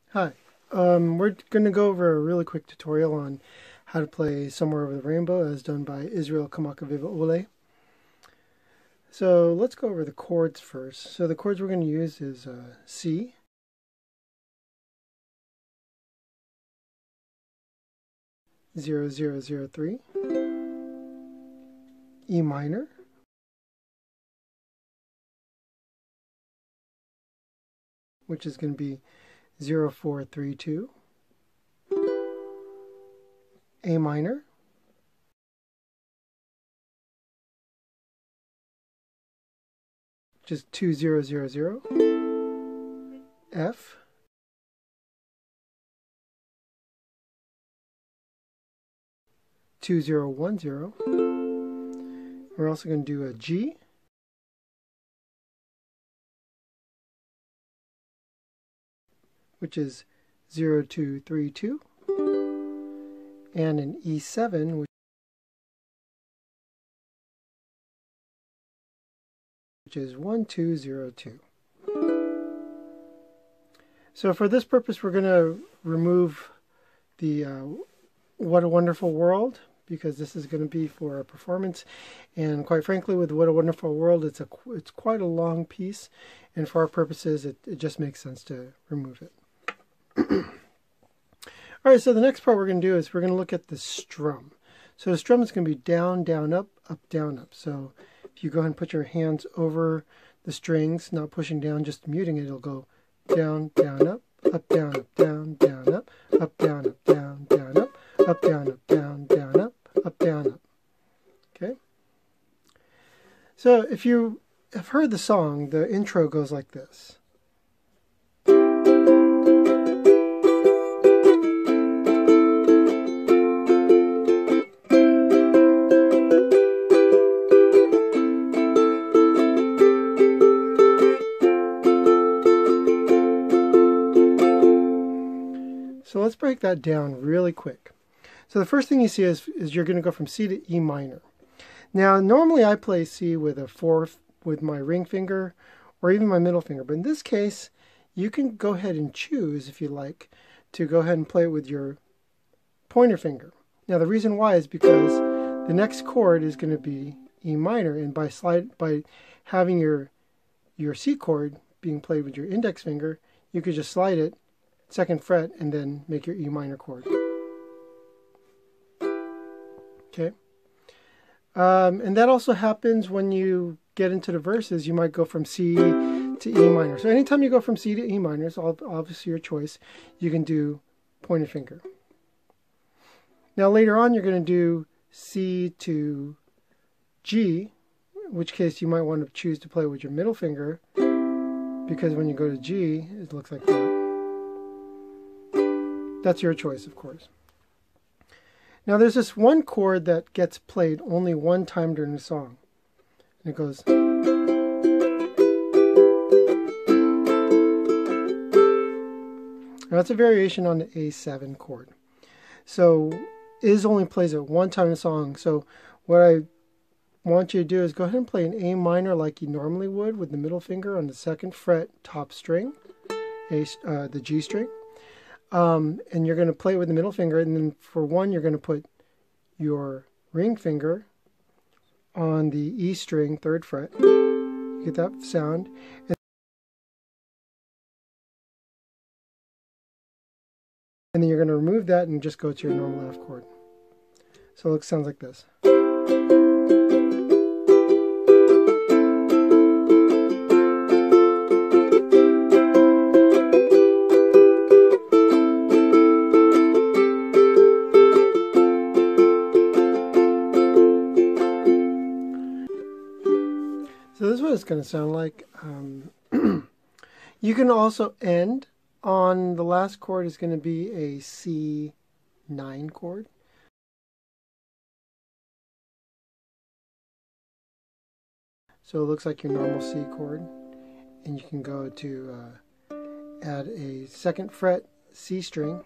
Hi, we're going to go over a really quick tutorial on how to play Somewhere Over the Rainbow as done by kamakawiwo'ole. So let's go over the chords first. So the chords we're going to use is C, zero, zero, zero, 3, E minor, which is going to be 0, 4, 3, 2, A minor, which is 2, 0, 0, 0, F, two, 0, 1, 0. We're also going to do a G, which is 0, 2, 3, 2, and an E7, which is 1, 2, 0, 2. So for this purpose, we're going to remove the What a Wonderful World, because this is going to be for a performance. And quite frankly, with What a Wonderful World, it's quite a long piece. And for our purposes, it just makes sense to remove it. All right, so the next part we're going to do is we're going to look at the strum. So the strum is going to be down, down, up, down, up. So if you go ahead and put your hands over the strings, not pushing down, just muting it, it'll go down, down, up, down, up, down, down, up, down, up, down, down, up, down, up, down, down, up, down, up. Okay? So if you have heard the song, the intro goes like this. So let's break that down really quick. So the first thing you see is you're going to go from C to E minor. Now normally I play C with a fourth with my ring finger or even my middle finger, but in this case you can go ahead and choose, if you like, to go ahead and play it with your pointer finger. Now the reason why is because the next chord is going to be E minor, and by having your C chord being played with your index finger, you could just slide it 2nd fret and then make your E minor chord. Okay. And that also happens when you get into the verses. You might go from C to E minor. So anytime you go from C to E minor, it's obviously your choice, you can do pointer finger. Now later on you're going to do C to G, in which case you might want to choose to play with your middle finger, because when you go to G, it looks like that. That's your choice, of course. Now there's this one chord that gets played only one time during the song. And it goes. Now that's a variation on the A7 chord. So it only plays it one time in the song. So what I want you to do is go ahead and play an A minor like you normally would with the middle finger on the 2nd fret top string, the G string. And you're going to play it with the middle finger, and then for one you're going to put your ring finger on the E string 3rd fret. You get that sound. And then you're going to remove that and just go to your normal F chord. So it sounds like this. So this is what it's going to sound like. You can also end on the last chord is going to be a C9 chord. So it looks like your normal C chord. And you can go to add a 2nd fret C string.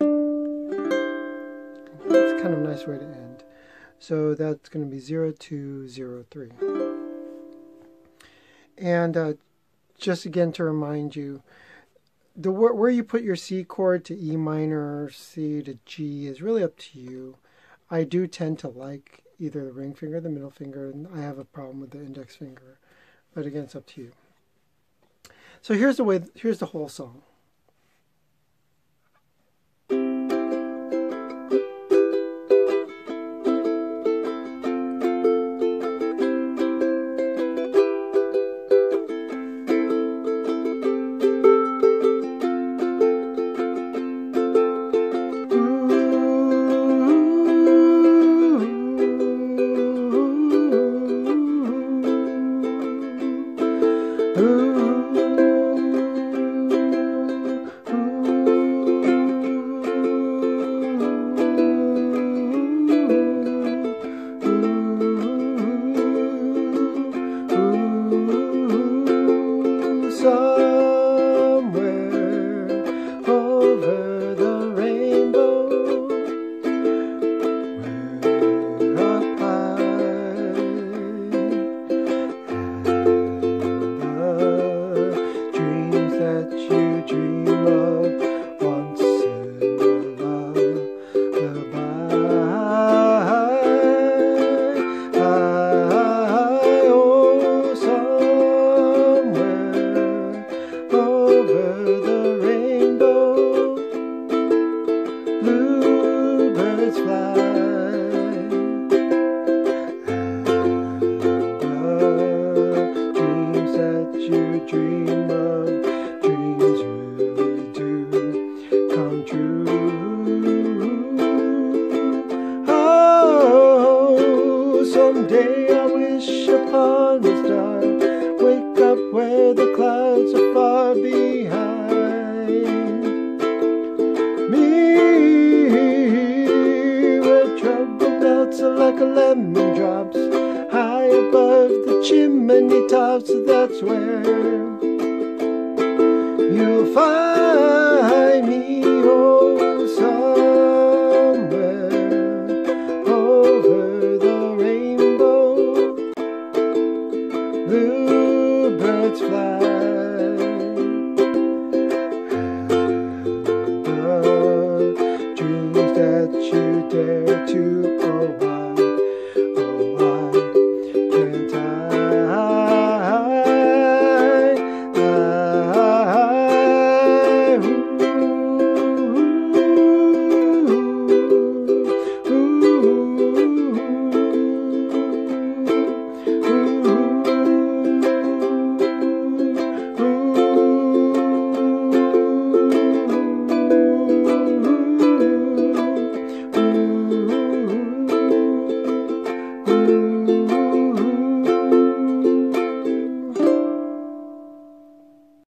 It's kind of a nice way to end. So that's going to be 0, 2, 0, 3. And just again to remind you, where you put your C chord to E minor, C to G is really up to you. I do tend to like either the ring finger or the middle finger, and I have a problem with the index finger. But again, it's up to you. So here's the whole song.